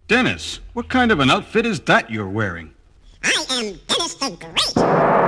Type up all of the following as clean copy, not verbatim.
Dennis, what kind of an outfit is that you're wearing? I am Dennis the Great.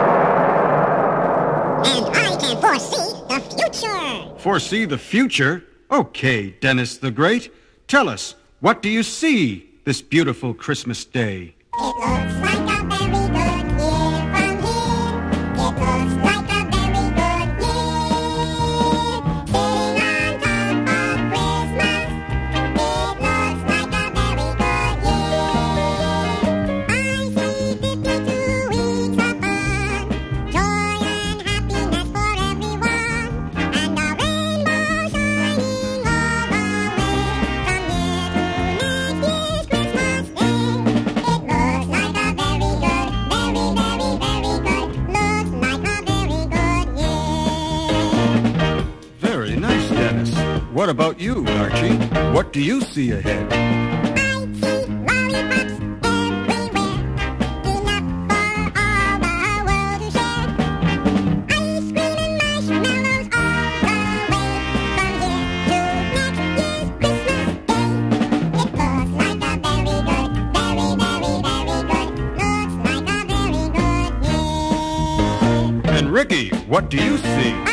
And I can foresee the future. Foresee the future? Okay, Dennis the Great. Tell us, what do you see this beautiful Christmas day? It looks like a very good year from here. It looks like a very good year. Sitting on top of Christmas. It looks like a very good year. I see 52 weeks of fun. Joy and happiness for everyone. And a rainbow shining all the way. From here to next year's Christmas Day. It looks like a very good, very, very, very good. Looks like a very good year. Very nice, Dennis. What about you, Archie? What do you see ahead? I see lollipops everywhere, enough for all the world to share. Ice cream and marshmallows all the way, from here to next year's Christmas Day. It looks like a very good, very, very, very good. Looks like a very good year. And Ricky, what do you see?